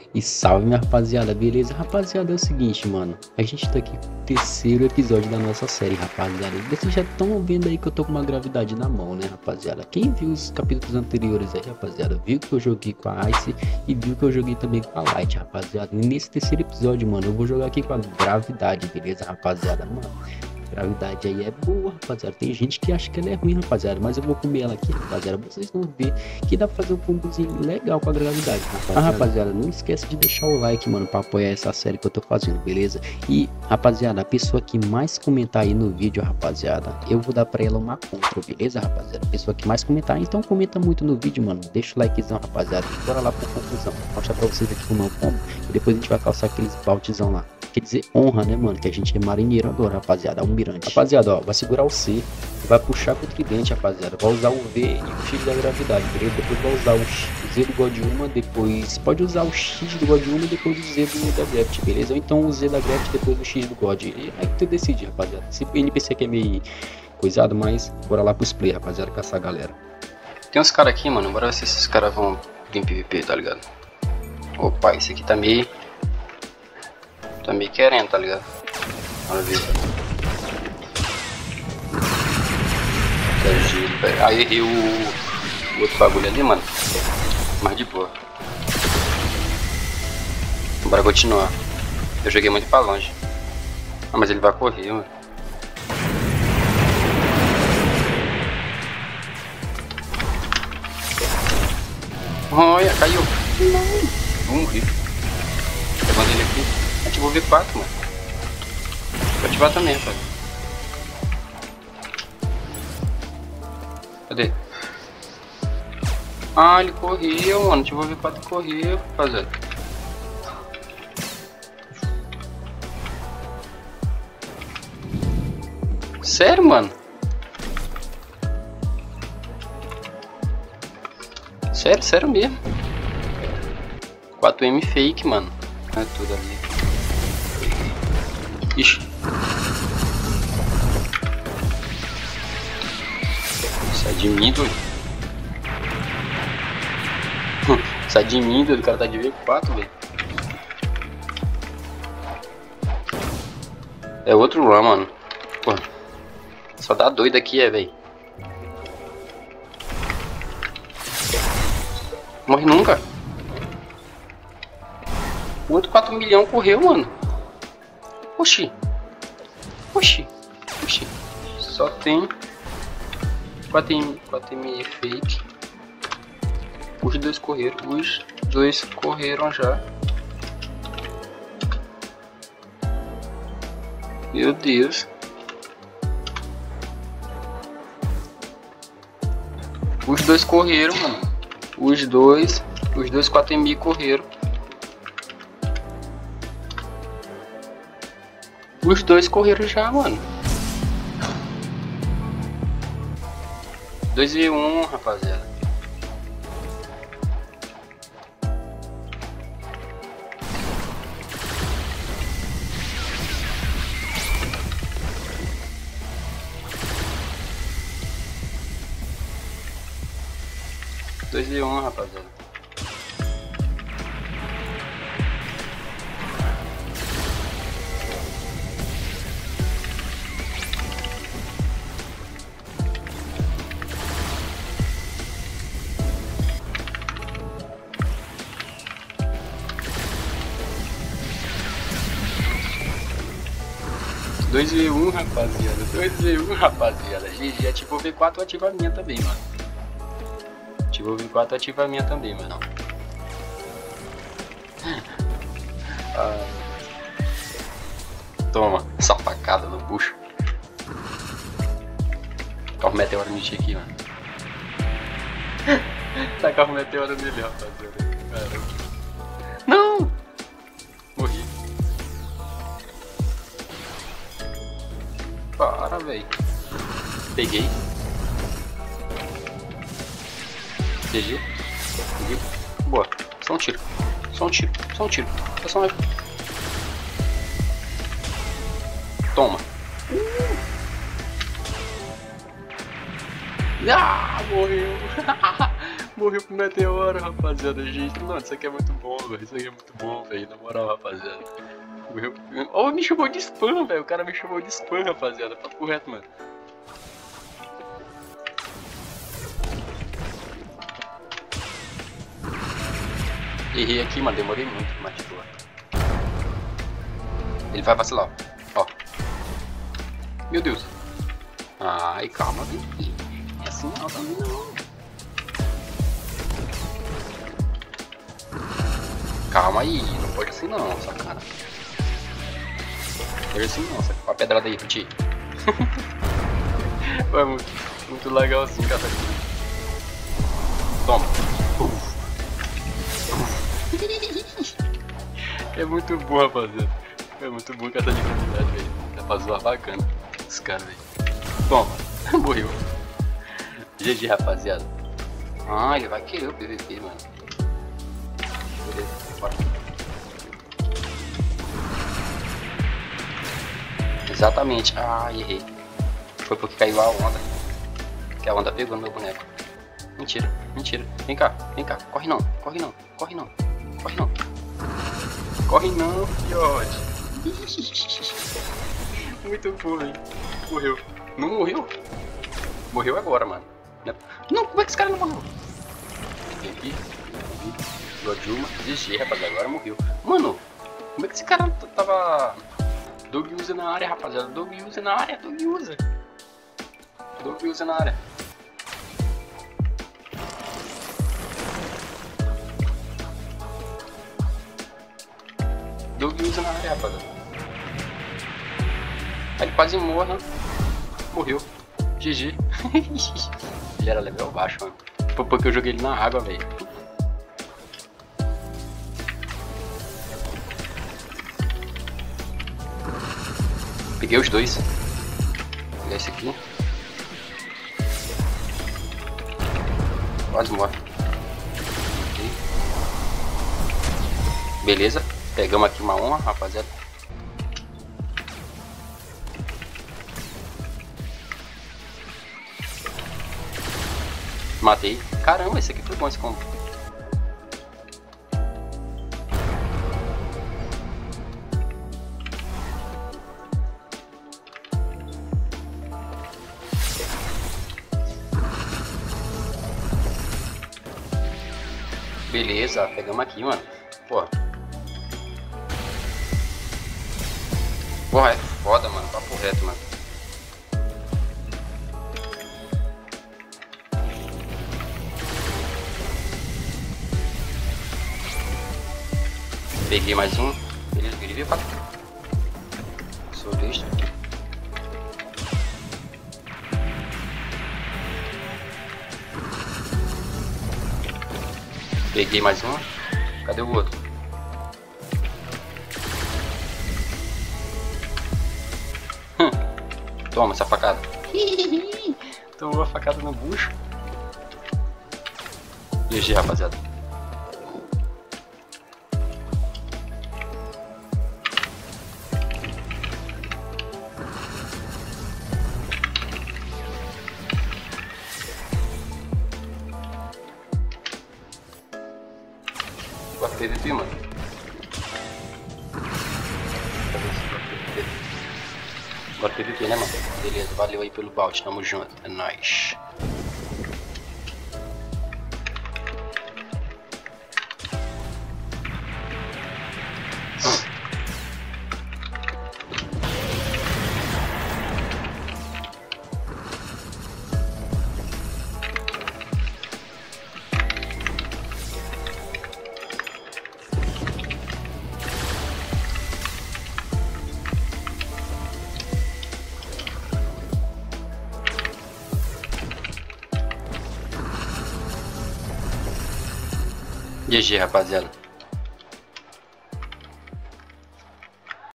E salve, minha rapaziada, beleza? Rapaziada, é o seguinte, mano, a gente tá aqui com o terceiro episódio da nossa série, rapaziada. E vocês já estão vendo aí que eu tô com uma gravidade na mão, né, rapaziada? Quem viu os capítulos anteriores aí, rapaziada, viu que eu joguei com a Ice e viu que eu joguei também com a Light, rapaziada. E nesse terceiro episódio, mano, eu vou jogar aqui com a gravidade, beleza, rapaziada? Mano, gravidade aí é boa, rapaziada. Tem gente que acha que ela é ruim, rapaziada, mas eu vou comer ela aqui, rapaziada. Vocês vão ver que dá pra fazer um combozinho legal com a gravidade, rapaziada. Rapaziada, não esquece de deixar o like, mano, pra apoiar essa série que eu tô fazendo, beleza? E, rapaziada, a pessoa que mais comentar aí no vídeo, rapaziada, eu vou dar pra ela uma contra, beleza, rapaziada? A pessoa que mais comentar, então comenta muito no vídeo, mano. Deixa o likezão, rapaziada. Bora lá pra conclusão. Vou mostrar pra vocês aqui como eu como. E depois a gente vai calçar aqueles baltezão lá. Quer dizer, honra, né, mano? Que a gente é marinheiro agora, rapaziada. Almirante. Rapaziada, ó, vai segurar o C. Vai puxar com o tridente, rapaziada. Vai usar o V e o X da gravidade, beleza? Depois vai usar o Z do God 1. Depois pode usar o X do God 1 e depois o Z da Gravity, beleza? Ou então o Z da Gravity depois o X do God. E aí tu decide, rapaziada. Esse NPC aqui é meio coisado, mas bora lá pros play, rapaziada, caçar a galera. Tem uns caras aqui, mano. Bora ver se esses caras vão vir em PVP, tá ligado? Opa, esse aqui tá meio querendo, tá ligado? Bora ver. Aí errei o outro bagulho ali, mano. Mas de boa. Bora continuar. Eu joguei muito pra longe. Ah, mas ele vai correr, mano. Olha, caiu. Não. Morri. Levando ele aqui. Ativou o V4, mano. Vou ativar também, rapaz. Cadê? Ah, ele correu, mano. Ativou o V4 e correu, rapaziada. Sério, mano? Sério mesmo. 4M fake, mano. É tudo ali. Ixi. Sai de mim, doido. Sai de mim, doido. O cara tá de V4, velho. É outro run, mano. Porra. Só dá doido aqui, velho. Morre nunca. O outro 4 milhões correu, mano. Oxi. Só tem 4M fake. Os dois correram já. Meu Deus. Os dois correram, mano. Os dois 4M correram. Os dois correram já, mano. 2v1, rapaziada. Rapaziada. Dois V1, rapaziada. 2v1, rapaziada. GG, ativou o V4, ativa a minha também, mano. Ativou o V4, ativa a minha também, mano. Toma, essa facada no bucho. Carro meteoro no aqui, mano. Tá carro meteoro nele, rapaziada. Caramba. Não! Morri. Para, velho. Peguei. GG. Peguei. Boa. Só um tiro. É só um... Toma. Ah, morreu. Morreu pro meteoro, rapaziada. Gente, mano, isso aqui é muito bom, velho. Isso aqui é muito bom, velho. Na moral, rapaziada. Morreu. Oh, me chamou de spam, velho. O cara me chamou de spam, rapaziada. Papo reto, mano. Errei aqui, mano. Demorei muito, mas de boa. Ele vai vacilar, ó. Meu Deus. Ai, calma, Vicky. É assim não, também não. Calma aí, não pode assim não, sacana. Não pode assim não, saca. Olha a pedrada aí, Vicky. Foi muito legal assim, cara. Toma. É muito bom, rapaziada. É muito bom catar de gravidade, velho. Dá pra zoar bacana esse cara, velho. Toma. Morreu. GG, rapaziada. Ah, ele vai querer o PVP, mano. Beleza, bora. Exatamente. Ah, errei. Foi porque caiu a onda. Que a onda pegou no meu boneco. Mentira, mentira. Vem cá. Corre não, corre não, corre não, corre não. Corre não, fiote. Muito bom, hein? Morreu. Não morreu? Morreu agora, mano. Não, como é que esse cara não morreu? Vem aqui. Godjuma. GG, rapaziada. Agora morreu. Mano, como é que esse cara tava... Dog usa na área, rapaziada. Dog usa na área, Dog usa. Dog usa na área. Dog usa na área, rapaziada. Aí ele quase morre, né? Morreu. GG. Ele era level baixo, mano. Foi porque eu joguei ele na água, velho. Peguei os dois. Vou pegar esse aqui. Quase morre. Okay. Beleza. Pegamos aqui uma honra, rapaziada. Matei. Caramba, esse aqui foi bom, esse combo. Beleza, pegamos aqui, mano. Porra. Porra, é foda, mano. Papo reto, mano. Peguei mais um. Beleza, ele veio pra cá. Sou besta. Peguei mais um. Cadê o outro? Toma essa facada. Tomou a facada no bucho. GG, rapaziada. Bota PVP, mano. Bora PVP, né, mano? Beleza, valeu aí pelo balde, tamo junto, é nóis. GG, rapaziada.